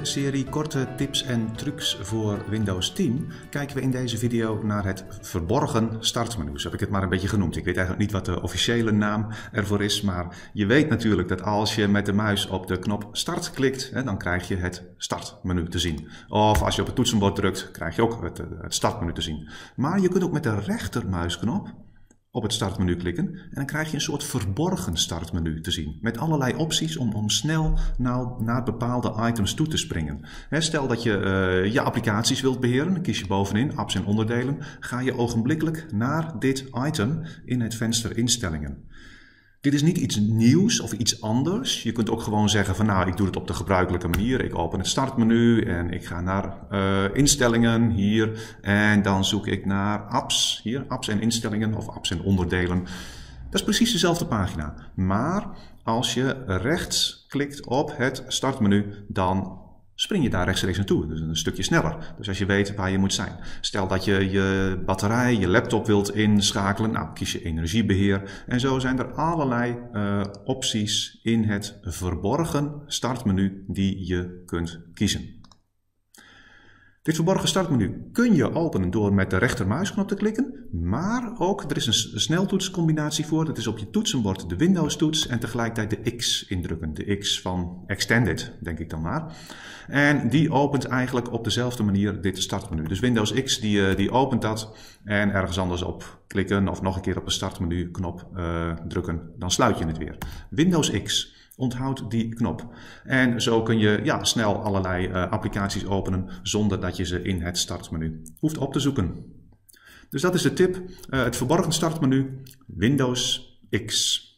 serie korte tips en trucs voor Windows 10 kijken we in deze video naar het verborgen startmenu. Zo heb ik het maar een beetje genoemd. Ik weet eigenlijk niet wat de officiële naam ervoor is, maar je weet natuurlijk dat als je met de muis op de knop start klikt, dan krijg je het startmenu te zien. Of als je op het toetsenbord drukt, krijg je ook het startmenu te zien. Maar je kunt ook met de rechtermuisknop op het startmenu klikken en dan krijg je een soort verborgen startmenu te zien. Met allerlei opties om snel naar bepaalde items toe te springen. Stel dat je je applicaties wilt beheren, dan kies je bovenin apps en onderdelen. Ga je ogenblikkelijk naar dit item in het venster instellingen. Dit is niet iets nieuws of iets anders. Je kunt ook gewoon zeggen van nou, ik doe het op de gebruikelijke manier. Ik open het startmenu en ik ga naar instellingen hier. En dan zoek ik naar apps. Hier, apps en instellingen of apps en onderdelen. Dat is precies dezelfde pagina. Maar als je rechts klikt op het startmenu, dan spring je daar rechtstreeks naartoe. Dus een stukje sneller. Dus als je weet waar je moet zijn. Stel dat je je batterij, je laptop wilt inschakelen. Nou, kies je energiebeheer. En zo zijn er allerlei opties in het verborgen startmenu die je kunt kiezen. Dit verborgen startmenu kun je openen door met de rechtermuisknop te klikken, maar ook er is een sneltoetscombinatie voor. Dat is op je toetsenbord de Windows toets en tegelijkertijd de X indrukken. De X van Extended, denk ik dan maar. En die opent eigenlijk op dezelfde manier dit startmenu. Dus Windows X die opent dat en ergens anders op klikken of nog een keer op de startmenu knop drukken, dan sluit je het weer. Windows X. Onthoud die knop. En zo kun je snel allerlei applicaties openen zonder dat je ze in het startmenu hoeft op te zoeken. Dus dat is de tip. Het verborgen startmenu Windows X.